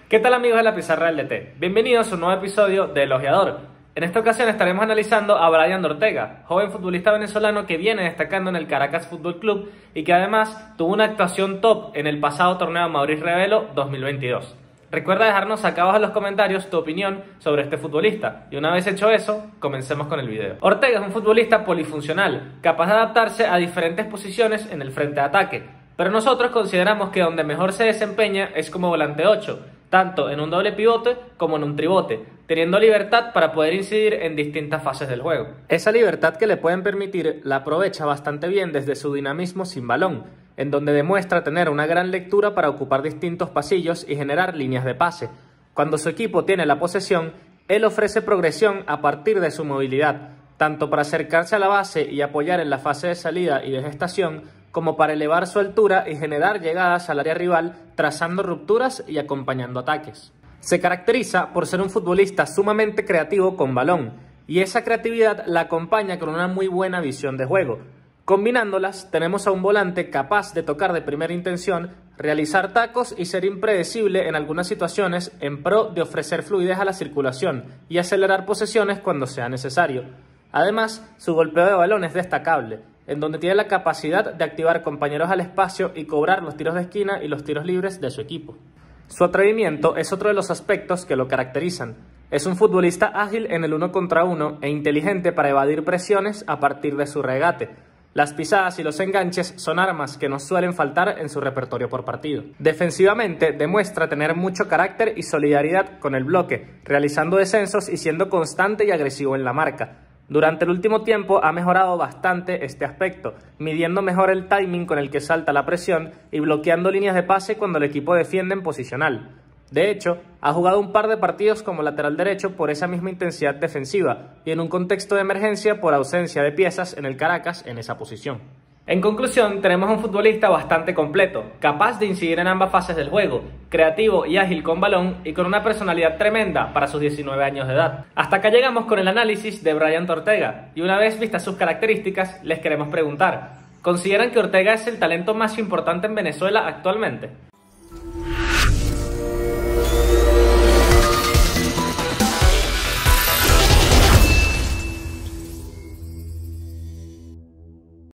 ¿Qué tal amigos de la Pizarra del DT? Bienvenidos a un nuevo episodio de El Ojeador. En esta ocasión estaremos analizando a Brian Ortega, joven futbolista venezolano que viene destacando en el Caracas Fútbol Club y que además tuvo una actuación top en el pasado torneo Maurice Revelo 2022. Recuerda dejarnos acá abajo en los comentarios tu opinión sobre este futbolista. Y una vez hecho eso, comencemos con el video. Ortega es un futbolista polifuncional, capaz de adaptarse a diferentes posiciones en el frente de ataque, pero nosotros consideramos que donde mejor se desempeña es como volante 8, tanto en un doble pivote como en un tribote, teniendo libertad para poder incidir en distintas fases del juego. Esa libertad que le pueden permitir la aprovecha bastante bien desde su dinamismo sin balón, en donde demuestra tener una gran lectura para ocupar distintos pasillos y generar líneas de pase. Cuando su equipo tiene la posesión, él ofrece progresión a partir de su movilidad, tanto para acercarse a la base y apoyar en la fase de salida y de gestación, como para elevar su altura y generar llegadas al área rival, trazando rupturas y acompañando ataques. Se caracteriza por ser un futbolista sumamente creativo con balón, y esa creatividad la acompaña con una muy buena visión de juego. Combinándolas, tenemos a un volante capaz de tocar de primera intención, realizar tacos y ser impredecible en algunas situaciones en pro de ofrecer fluidez a la circulación y acelerar posesiones cuando sea necesario. Además, su golpeo de balón es destacable, en donde tiene la capacidad de activar compañeros al espacio y cobrar los tiros de esquina y los tiros libres de su equipo. Su atrevimiento es otro de los aspectos que lo caracterizan. Es un futbolista ágil en el 1 contra 1 e inteligente para evadir presiones a partir de su regate. Las pisadas y los enganches son armas que no suelen faltar en su repertorio por partido. Defensivamente demuestra tener mucho carácter y solidaridad con el bloque, realizando descensos y siendo constante y agresivo en la marca. Durante el último tiempo ha mejorado bastante este aspecto, midiendo mejor el timing con el que salta la presión y bloqueando líneas de pase cuando el equipo defiende en posicional. De hecho, ha jugado un par de partidos como lateral derecho por esa misma intensidad defensiva y en un contexto de emergencia por ausencia de piezas en el Caracas en esa posición. En conclusión, tenemos un futbolista bastante completo, capaz de incidir en ambas fases del juego, creativo y ágil con balón y con una personalidad tremenda para sus 19 años de edad. Hasta acá llegamos con el análisis de Brian Ortega y una vez vistas sus características, les queremos preguntar, ¿consideran que Ortega es el talento más importante en Venezuela actualmente?